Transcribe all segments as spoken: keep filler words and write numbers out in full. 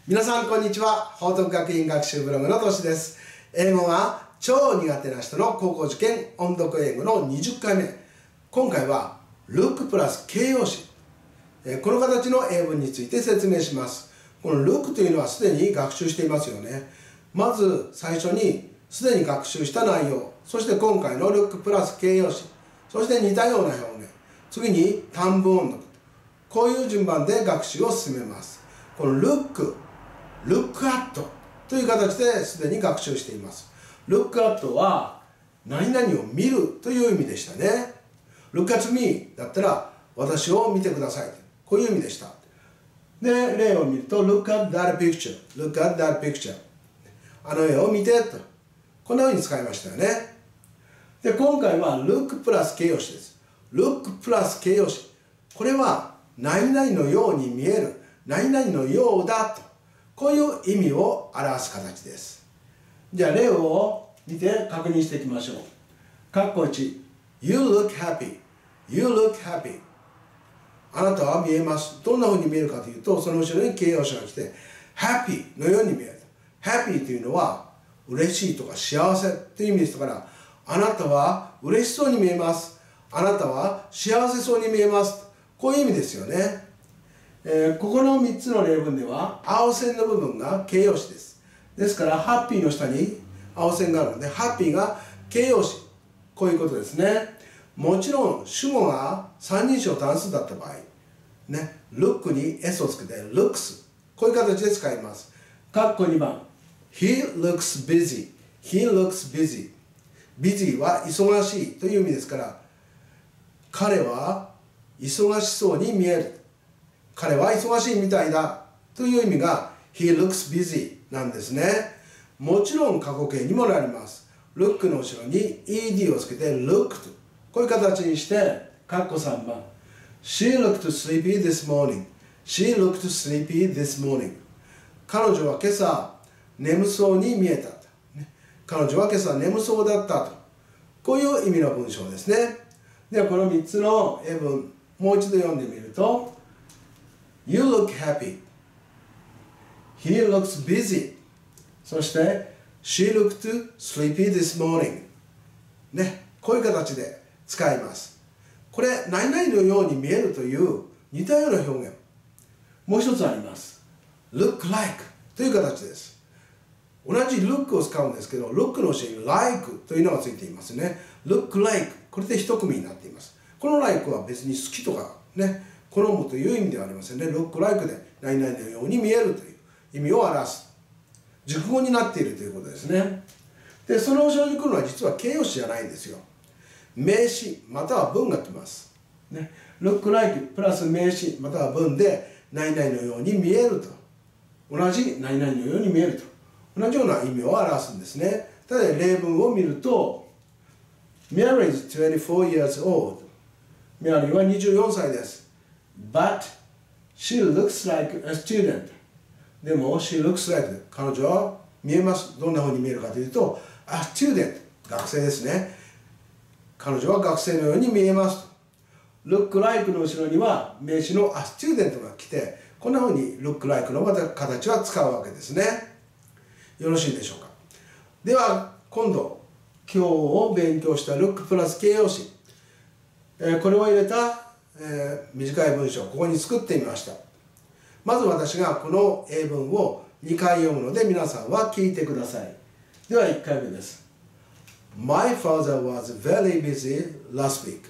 皆さんこんにちは。報徳学院学習ブログのとしです。英語が超苦手な人の高校受験音読英語のにじゅっかいめ。今回は Look プラス形容詞、この形の英文について説明します。この Look というのはすでに学習していますよね。まず最初にすでに学習した内容、そして今回の Look プラス形容詞、そして似たような表現、次に短文音読、こういう順番で学習を進めます。この Look、Look at という形ですでに学習しています。Look at は何々を見るという意味でしたね。Look at me だったら私を見てください。こういう意味でした。で、例を見ると Look at that picture、Look at that picture。あの絵を見てと。こんな風に使いましたよね。で、今回は Look プラス形容詞です。Look プラス形容詞。これは何々のように見える、何々のようだと。こういう意味を表す形です。じゃあ例を見て確認していきましょう。括弧いち、You look happy。You look happy。あなたは見えます。どんな風に見えるかというと、その後ろに形容詞が来て、happy のように見える。happy というのは、嬉しいとか幸せという意味ですから、あなたは嬉しそうに見えます。あなたは幸せそうに見えます。こういう意味ですよね。えー、ここのみっつの例文では青線の部分が形容詞です。ですからハッピーの下に青線があるのでハッピーが形容詞、こういうことですね。もちろん主語が三人称単数だった場合ね、look に s をつけて looks、 こういう形で使います。括弧にばん、 He looks busy。 He looks busy。 busy は忙しいという意味ですから、彼は忙しそうに見える、彼は忙しいみたいだという意味が He looks busy なんですね。もちろん過去形にもなります。look の後ろに ed をつけて looked、 こういう形にして、括弧さんばん、 She looked sleepy this morning。 She looked sleepy this morning。 彼女は今朝眠そうに見えた。彼女は今朝眠そうだったと。こういう意味の文章ですね。ではこのみっつの英文もう一度読んでみると、You look happy。 He looks busy。 そして She looked sleepy this morning。 ね、こういう形で使います。これ何々のように見えるという似たような表現もう一つあります。 Look like という形です。同じ look を使うんですけど、 look の後ろに like というのがついていますね。 look like、 これで一組になっています。この like は別に好きとかね、好むという意味ではありませんね。look like で何々のように見えるという意味を表す熟語になっているということですね。で、その後ろに来るのは実は形容詞じゃないんですよ。名詞または文が来ます、ね、look like プラス名詞または文で何々のように見えると、同じ何々のように見えると同じような意味を表すんですね。ただ例文を見ると、Mary is twenty-four years old。 メアリーはにじゅうよんさいです。But she looks like a student。 でも she looks like、 彼女は見えます。どんな風に見えるかというと a student、 学生ですね。彼女は学生のように見えますと。 look like の後ろには名詞の a student が来て、こんな風に look like の形は使うわけですね。よろしいでしょうか。では今度今日を勉強した Look プラス形容詞、えー、これを入れた、えー、短い文章をここに作ってみました。まず私がこの英文をにかい読むので皆さんは聞いてください。ではいっかいめです。 My father was very busy last week.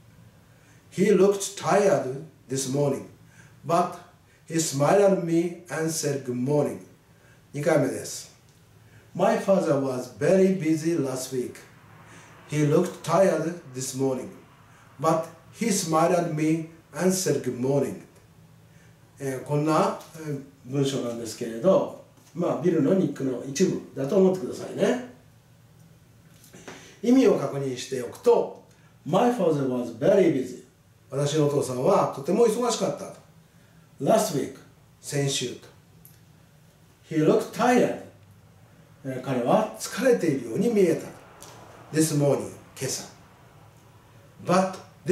He looked tired this morning, but he smiled at me and said good morning。 にかいめです。 My father was very busy last week. He looked tired this morning, but he smiled at me and said good morning。 えー、こんな、えー、文章なんですけれど、まあビルのニックの一部だと思ってくださいね。意味を確認しておくと、 My father was very busy。 私のお父さんはとても忙しかったと。 Last week、 先週と。 He looked tired。彼は疲れているように見えた。This morning、 今朝。But、で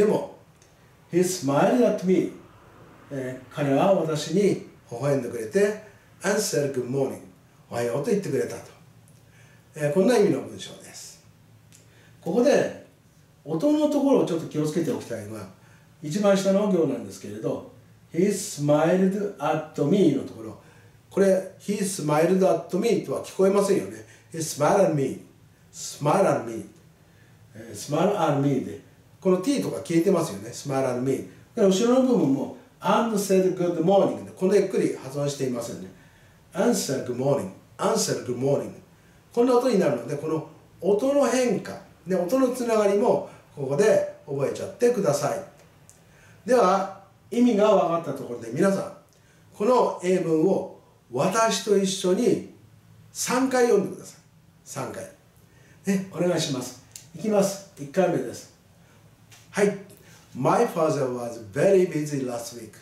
も、He smiled at me。彼は私に微笑んでくれて、 and said good morning. おはようと言ってくれたと、えー、こんな意味の文章です。ここで音のところをちょっと気をつけておきたいのは、一番下の行なんですけれど、He smiled at me のところ、これ He smiled at me とは聞こえませんよね。He smiled at me, smile at me、えー、smile at me でこの t とか消えてますよね。smile at me で後ろの部分も and said good morning でこのゆっくり発音していませんね。and said good morning, and said good morning、 こんな音になるので、この音の変化で音のつながりもここで覚えちゃってください。では意味が分かったところで、皆さんこの英文を私と一緒にさんかい読んでください。さんかいね、お願いします。いきます。いっかいめです。はい。My father was very busy last week.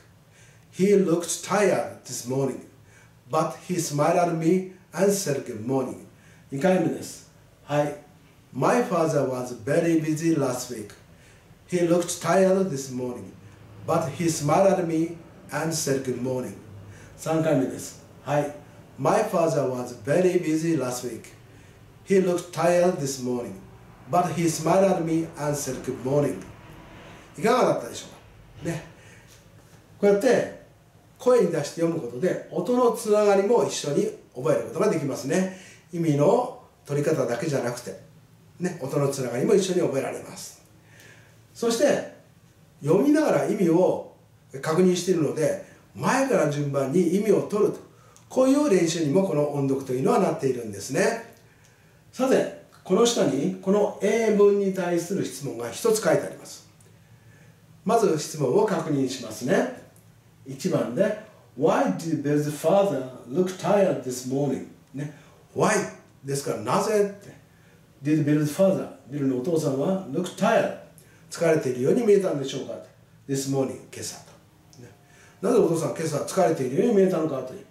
He looked tired this morning, but he smiled at me and said good morning. にかいめです。はい。My father was very busy last week. He looked tired this morning, but he smiled at me and said good morning. さんかいめです。はい。My father was very busy last week. He looked tired this morning, but he smiled at me and said good morning. いかがだったでしょうかね。こうやって声に出して読むことで音のつながりも一緒に覚えることができますね。意味の取り方だけじゃなくて、ね、音のつながりも一緒に覚えられます。そして読みながら意味を確認しているので、前から順番に意味を取ると、こういう練習にもこの音読というのはなっているんですね。さて、この下にこの英文に対する質問が一つ書いてあります。まず質問を確認しますね。いちばんで Why did Bill's father look tired this morning? ね、Why ですからなぜって。Did Bill's father、ビルのお父さんは look tired、 疲れているように見えたんでしょうか。This morning、 今朝と、ね。なぜお父さん今朝疲れているように見えたのかという。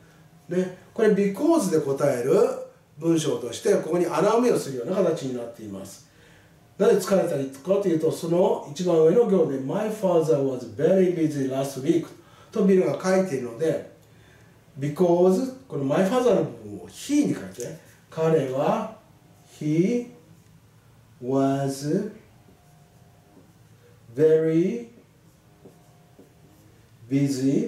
ね、これ because で答える文章としてここに穴埋めをするような形になっています。なぜ疲れたりかというと、その一番上の行で My father was very busy last week とビルが書いているので、 because この My father の部分を he に書いて、彼は he was very busy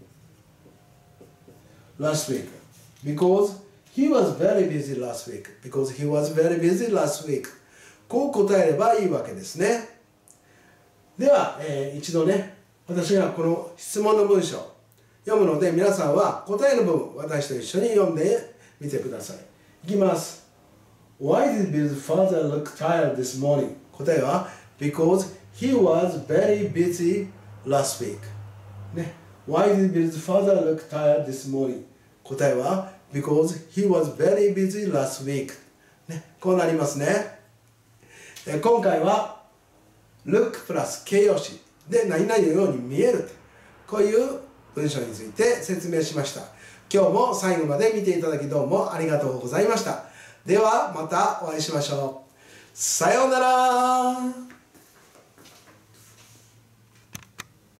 last week because he was very busy last week because he was very busy last week、こう答えればいいわけですね。では、えー、一度ね、私がこの質問の文章を読むので、皆さんは答えの部分、私と一緒に読んでみてください。いきます。Why did Bill's father look tired this morning? 答えは Because he was very busy last week、ね、Why did Bill's father look tired this morning? 答えは Because he was very busy last week、ね、こうなりますね。今回は look プラス形容詞で何々のように見える、こういう文章について説明しました。今日も最後まで見ていただきどうもありがとうございました。ではまたお会いしましょう。さようなら。